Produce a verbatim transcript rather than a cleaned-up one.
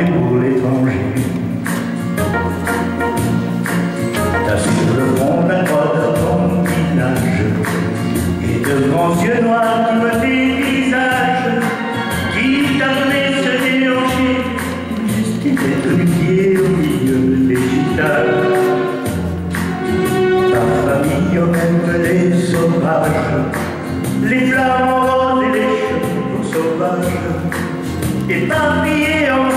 fait pour l'étranger. T'as sur le front la croix de ton village et de grands yeux noirs qui me dévisagent, qui t'a donné ce déhanché, juste être du pied au milieu des gitanes. Ta famille au même les sauvages, les flammes roses et les chevaux sauvages, éparpillés en